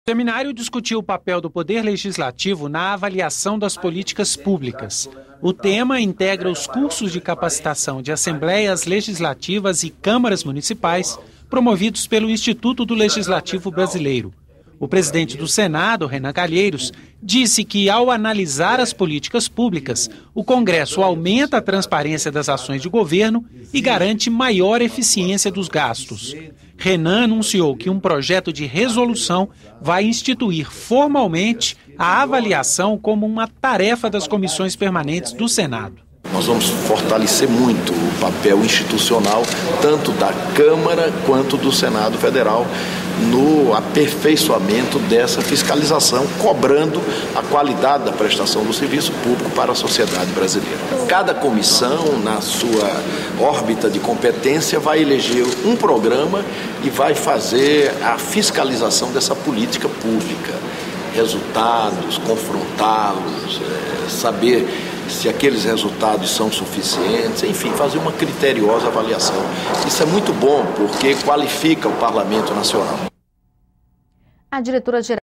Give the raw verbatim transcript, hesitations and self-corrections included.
O seminário discutiu o papel do Poder Legislativo na avaliação das políticas públicas. O tema integra os cursos de capacitação de Assembleias Legislativas e Câmaras Municipais, promovidos pelo Instituto do Legislativo Brasileiro. O presidente do Senado, Renan Calheiros, disse que, ao analisar as políticas públicas, o Congresso aumenta a transparência das ações de governo e garante maior eficiência dos gastos. Renan anunciou que um projeto de resolução vai instituir formalmente a avaliação como uma tarefa das comissões permanentes do Senado. Nós vamos fortalecer muito o papel institucional, tanto da Câmara quanto do Senado Federal, no aperfeiçoamento dessa fiscalização, cobrando a qualidade da prestação do serviço público para a sociedade brasileira. Cada comissão, na sua órbita de competência, vai eleger um programa e vai fazer a fiscalização dessa política pública. Resultados, confrontá-los, é, saber se aqueles resultados são suficientes, enfim, fazer uma criteriosa avaliação. Isso é muito bom, porque qualifica o Parlamento Nacional. A diretora-geral